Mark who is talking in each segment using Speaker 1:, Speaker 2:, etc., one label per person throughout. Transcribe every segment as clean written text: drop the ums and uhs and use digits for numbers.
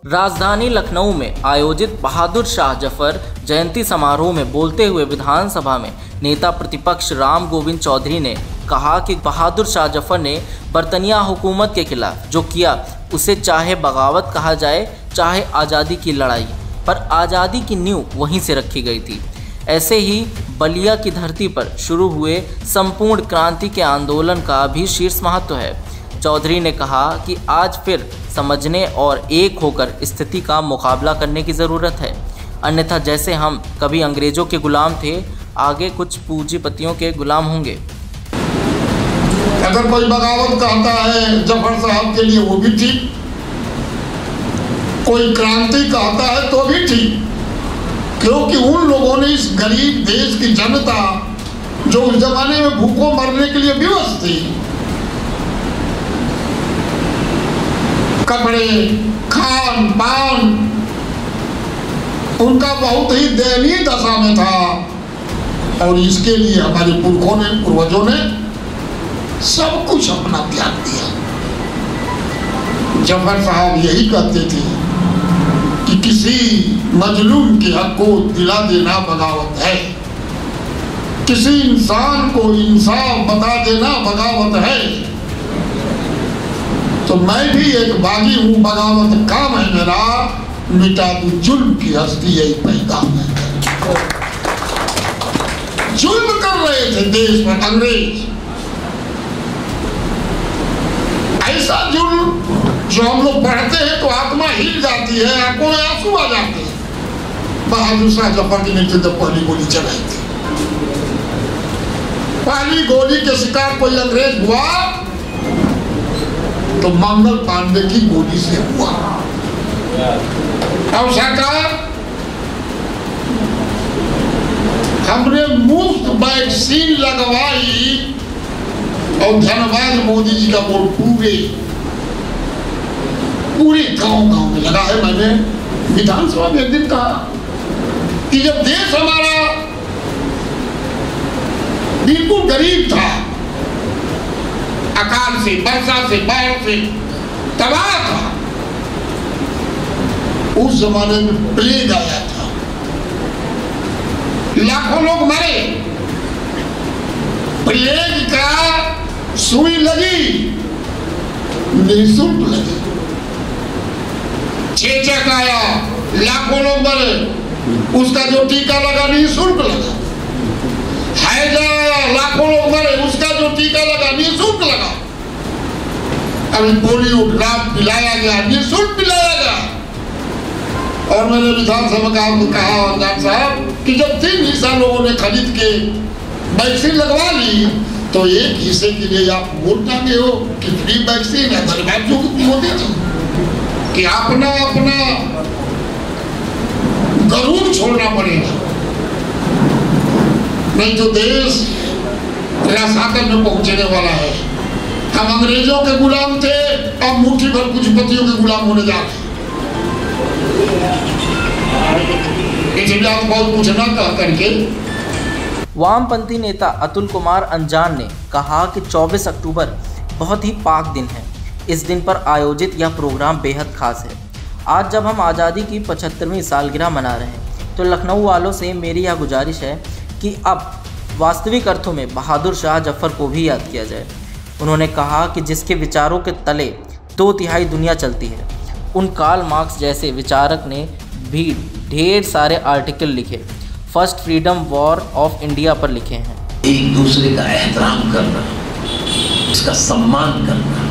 Speaker 1: राजधानी लखनऊ में आयोजित बहादुर शाह जफर जयंती समारोह में बोलते हुए विधानसभा में नेता प्रतिपक्ष राम गोविंद चौधरी ने कहा कि बहादुर शाह जफर ने बर्तानिया हुकूमत के खिलाफ जो किया उसे चाहे बगावत कहा जाए चाहे आज़ादी की लड़ाई, पर आज़ादी की नींव वहीं से रखी गई थी। ऐसे ही बलिया की धरती पर शुरू हुए संपूर्ण क्रांति के आंदोलन का भी शीर्ष महत्व है। चौधरी ने कहा कि आज फिर समझने और एक होकर स्थिति का मुकाबला करने की ज़रूरत है, अन्यथा जैसे हम कभी अंग्रेज़ों के गुलाम थे, आगे कुछ पूंजीपतियों के गुलाम होंगे।
Speaker 2: अगर कोई बगावत कहता है जफर साहब के लिए वो भी ठीक, कोई क्रांति कहता है तो भी ठीक, क्योंकि उन लोगों ने इस गरीब देश की जनता जो उस जमाने में भूखों मरने के लिए विवश थी, कपड़े खान पान उनका बहुत ही दयनीय दशा में था, और इसके लिए हमारे पुरखों ने पूर्वजों ने सब कुछ अपना त्याग दिया। जफर साहब यही कहते थे कि किसी मजलूम के हक को दिला देना बगावत है, किसी इंसान को इंसाफ बता देना बगावत है। तो मैं भी एक बागी हूँ, बगावत काम है मेरा, मिटा दूं जुल्म की हस्ती यही पैदा है। जुल्म कर रहे थे देश में अंग्रेज, ऐसा जुल्म जो हम लोग पढ़ते हैं तो आत्मा हिल जाती है, आंखों में आंसू आ जाते हैं। बहादुर शाह जफर के नेतृत्व पहली गोली चलाई थी। पहली गोली के शिकार कोई अंग्रेज हुआ तो मंगल पांडे की गोली से हुआ। और सरकार हमने मुफ्त वैक्सीन लगवाई, और धन्यवाद मोदी जी का बोर्ड पूरे गांव में लगा है। मैंने विधानसभा में एक दिन कहा कि जब देश हमारा बिल्कुल गरीब था, अकाल से, वर्षा से, बाढ़ से तबाह था, उस जमाने में प्लेग आया था, लाखों लोग मरे, प्लेग का सुई लगी, निःशुल्क लगी, चेचक आया, लाखों लोग मरे, उसका जो टीका लगा निःशुल्क लगा, हैजा आया, लाखों लोग मरे, उसका जो टीका लगा निःशुल्क लगा, अभी पोलियो ड्रॉप पिलाया गया, निःशुल्क पिलाया गया। और मैंने विधानसभा में कहा डॉक्टर साहब कि जब 3 हिस्सा लोगों ने खरीद के वैक्सीन लगवा ली तो एक हिस्से के लिए आप वोट मांगे हो कि फ्री वैक्सीन है। धन्यवाद जो मोदी जी कि अपना गरूर छोड़ना पड़ेगा, नहीं तो देश रसातल में पहुंचने वाला है। हम अंग्रेजों के गुलाम थे, अब मुट्ठी भर पूंजीपतियों के गुलाम होने जा रहे हैं। इसलिए आप बहुत कुछ ना कह करके।
Speaker 1: वामपंथी नेता अतुल कुमार अंजान ने कहा कि 24 अक्टूबर बहुत ही पाक दिन है। इस दिन पर आयोजित यह प्रोग्राम बेहद खास है। आज जब हम आज़ादी की 75वीं सालगिरह मना रहे हैं तो लखनऊ वालों से मेरी यह गुजारिश है कि अब वास्तविक अर्थों में बहादुर शाह जफर को भी याद किया जाए। उन्होंने कहा कि जिसके विचारों के तले 2/3 दुनिया चलती है, उन कार्ल मार्क्स जैसे विचारक ने भी ढेर सारे आर्टिकल लिखे, first freedom war of India पर लिखे हैं।
Speaker 3: एक दूसरे का एहतराम करना, उसका सम्मान करना,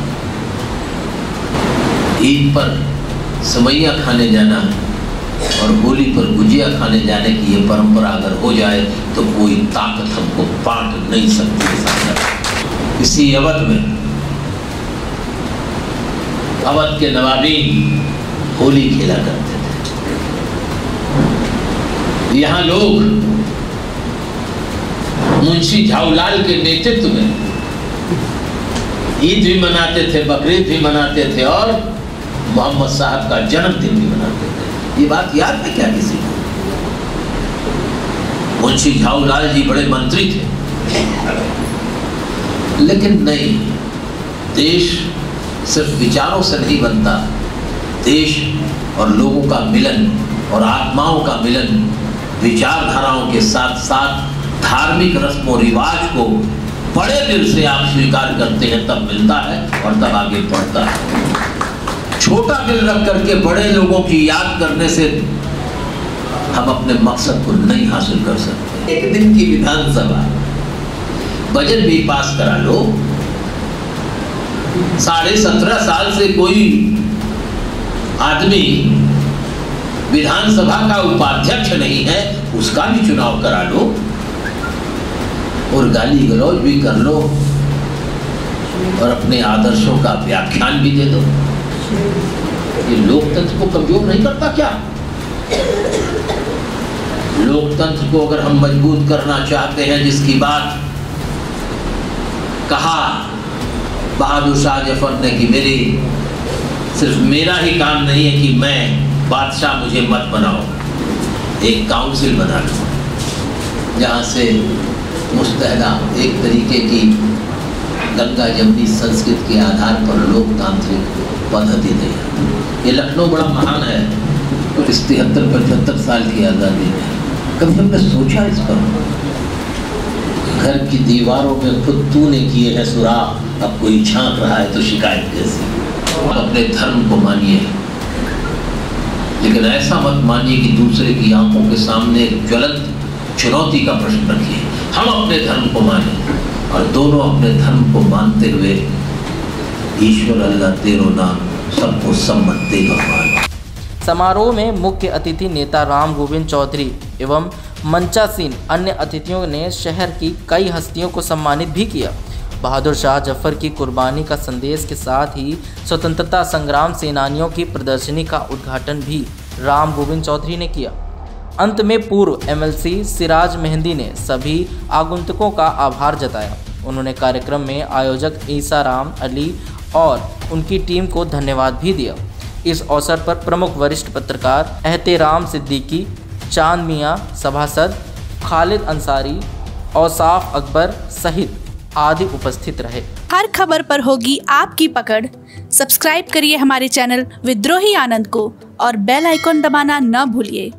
Speaker 3: ईद पर सेवइयां खाने जाना और होली पर गुजिया खाने जाने की ये परंपरा अगर हो जाए तो कोई ताकत हमको बांट नहीं सकती। इसी अवध में अवध के नवाबीन होली खेला करते थे। यहाँ लोग मुंशी झाऊलाल के नेतृत्व में ईद भी मनाते थे, बकरीद भी मनाते थे और मोहम्मद साहब का जन्मदिन भी मनाते थे। ये बात याद है क्या किसी को? मुंशी झाऊलाल जी बड़े मंत्री थे, लेकिन नहीं, देश सिर्फ विचारों से नहीं बनता, देश और लोगों का मिलन और आत्माओं का मिलन विचारधाराओं के साथ साथ धार्मिक रस्मों रिवाज को बड़े दिल से आप स्वीकार करते हैं तब मिलता है और तब आगे बढ़ता है। छोटा दिल रख करके बड़े लोगों की याद करने से हम अपने मकसद को नहीं हासिल कर सकते। एक दिन की विधानसभा बजट भी पास करा लो, 17.5 साल से कोई आदमी विधानसभा का उपाध्यक्ष नहीं है, उसका भी चुनाव करा लो और गाली गलौज भी कर लो और अपने आदर्शों का व्याख्यान भी दे दो। ये लोकतंत्र को कमजोर नहीं करता क्या? लोकतंत्र को अगर हम मजबूत करना चाहते हैं, जिसकी बात कहा बहादुर शाह जफर ने कि सिर्फ मेरा ही काम नहीं है कि मैं बादशाह मुझे मत बनाओ, एक काउंसिल बना लो जहाँ से मुस्तहदा एक तरीके की गंगा जमनी संस्कृत के आधार पर लोकतांत्रिक पद्धति नहीं। ये लखनऊ बड़ा महान है, तो इस 73-75 साल की आज़ादी में कभी हमने सोचा इस पर? घर की दीवारों में खुद तूने किए हैं सुराख, अब कोई झांक रहा है तो शिकायत कैसी? अपने धर्म को मानिए, लेकिन ऐसा मत मानिए कि दूसरे की आंखों के सामने ज्वलंत चुनौती का प्रश्न रखिए। हम अपने धर्म को माने और दोनों अपने धर्म को मानते हुए ईश्वर अल्लाह तेरो नाम सबको सम्मत देगा।
Speaker 1: समारोह में मुख्य अतिथि नेता राम गोविंद चौधरी एवं मंचासीन अन्य अतिथियों ने शहर की कई हस्तियों को सम्मानित भी किया। बहादुर शाह जफर की कुर्बानी का संदेश के साथ ही स्वतंत्रता संग्राम सेनानियों की प्रदर्शनी का उद्घाटन भी राम गोविंद चौधरी ने किया। अंत में पूर्व MLC सिराज मेहंदी ने सभी आगंतुकों का आभार जताया। उन्होंने कार्यक्रम में आयोजक ईसा राम अली और उनकी टीम को धन्यवाद भी दिया। इस अवसर पर प्रमुख वरिष्ठ पत्रकार एहतेराम सिद्दीकी, चांद मियाँ, सभासद खालिद अंसारी, औसाफ अकबर सहित आदि उपस्थित रहे।
Speaker 4: हर खबर पर होगी आपकी पकड़। सब्सक्राइब करिए हमारे चैनल विद्रोही आनंद को और बेल आइकॉन दबाना न भूलिए।